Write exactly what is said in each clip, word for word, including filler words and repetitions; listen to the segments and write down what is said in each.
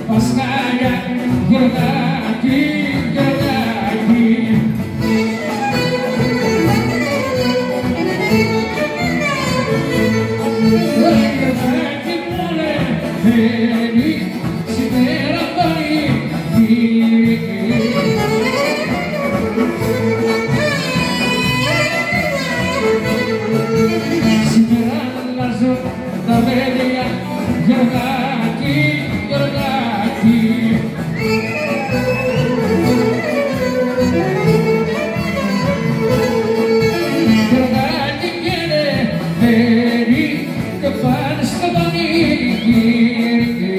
Πασχάλια, γιορτάκι, γιορτάκι. Γιορτάκι μου λεβαίνει, σήμερα πανηγύρι. Σήμερα αλλάζω τα παιδιά, γιορτάκι, γιορτάκι. Γιορτάκι και λεβαίνει και πάνε στο πανηγύρι.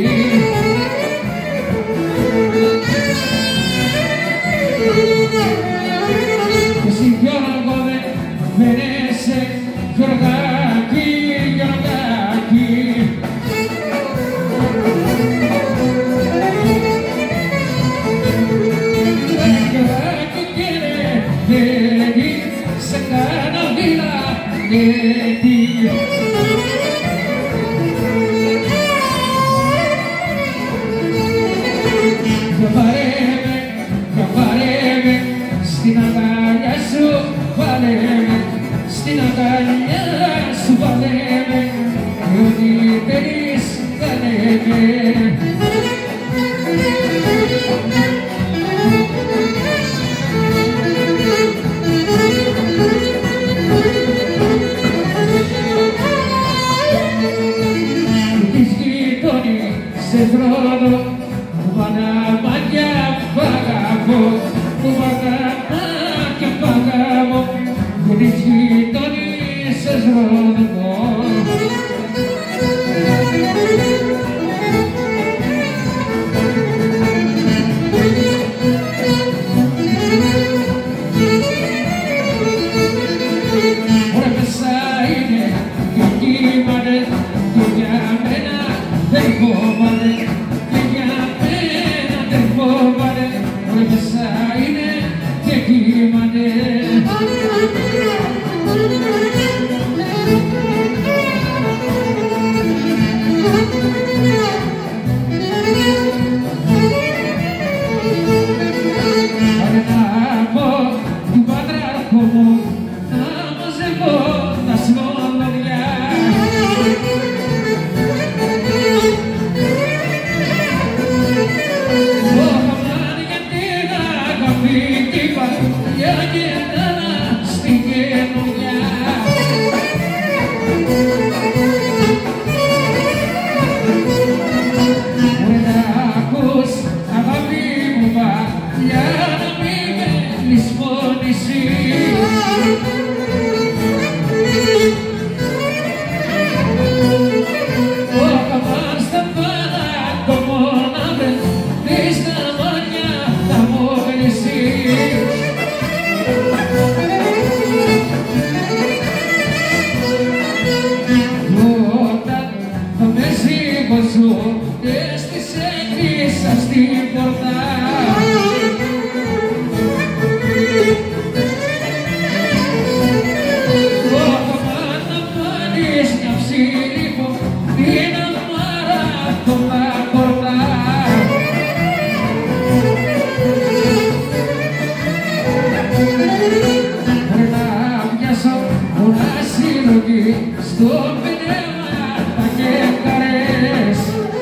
Και εσύ Γιώργο με φέρεσαι, γιορτάκι, γιορτάκι. Γιορτάκι και λεβαίνει, σε κάνω δυνατή. Για πάρε με, για πάρε με, στην αγκαλιά σου βάλε με, στην αγκαλιά σου βάλε με, και ό,τι θέλεις κάνε με. Της γειτόνι σε δρόμο, μου παναμάκια παγαβώ, μου παναμάκια παγαβώ, που της γειτόνι σε δρόμο. Ωραία μέσα είναι και κύμανε, και για μένα δεν φοβάνε, και για μένα δεν φοβάνε. Ωραία μέσα είναι και κύμανε. Πάρε να πω του πατράρχου μου, να μαζεύω τα σμολοδιά. Όχα μάνα για την αγάπη κι είπα, για κεντάνα στην καινούργια. Μπορεί να ακούς αγάπη μου παλιά, να μην με λησμονήσεις. Όχα μάνα στα πάντα το μόναβε, δεις τα μάτια θα μου γνήσεις. Όταν το μεσίγο σου έστησε κλείσα στην πόρτα. Όταν να πάρεις μια ψήλικο, την αμάρα το πακορτά. Μπορεί να πιάσω πολλά συλλογή στο πνεύμα τα κεκαρές.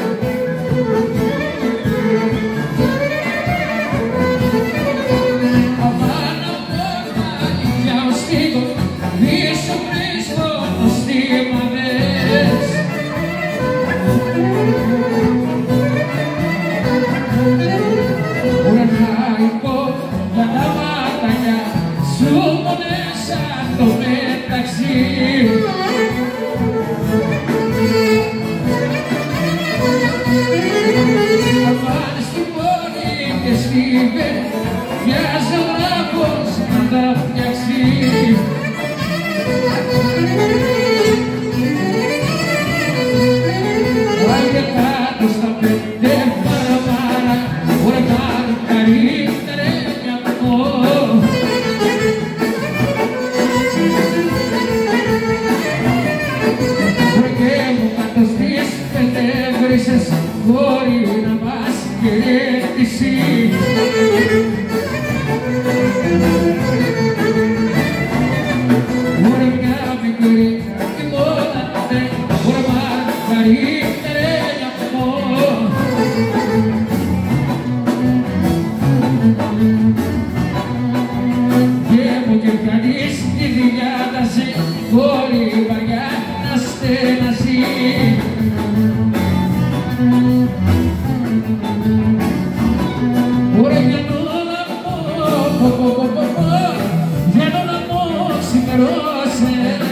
Απάνω από τα αλήθεια ο στίγος, πίσω βρίσκω το στίγμα δες. Μπορεί να υπό για τα ματανιά σου πονέσα το μεταξύ. Θα πάνε στην πόλη και στη παιδιά, ζωγράφος να τα φτιάξει. Βάλτε κάτω στα πέντε παραπάρα, μπορεί να καλύτερα μια πω. Μπορεί και μου κάτω στις πέντε βρύσες, μπορεί να πας χαιρέτηση. Ωραία μια μικρή και μόνατε, ωραία μαργαρίτερα μου. Και μου και κανείς τη διάταση, μπορεί βαριά να στενασεί. Ωραία για να μου, για να μου ξημερώσει.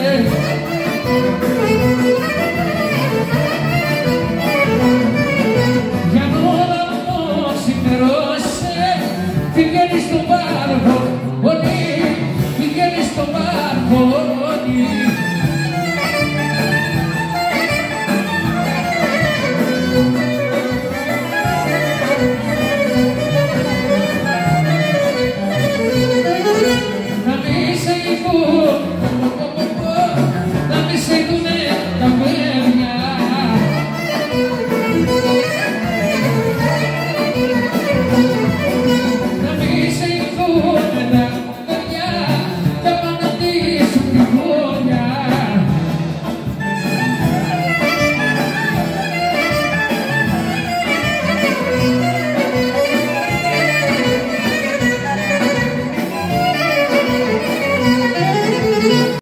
Για να μου ξημερώσει, πηγαίνει στο μπαλκόνι, πηγαίνει στο μπαλκόνι.